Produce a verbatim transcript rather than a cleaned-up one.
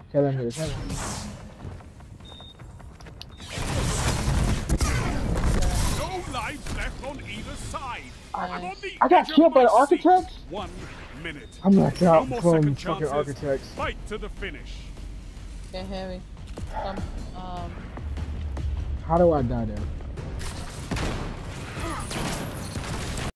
Heaven here, heaven. No lives left on either side. I, I got killed by the Architects? One minute. I'm knocked out no from fucking Architects. Fight to the finish. Okay, Harry. Um, um. How do I die there?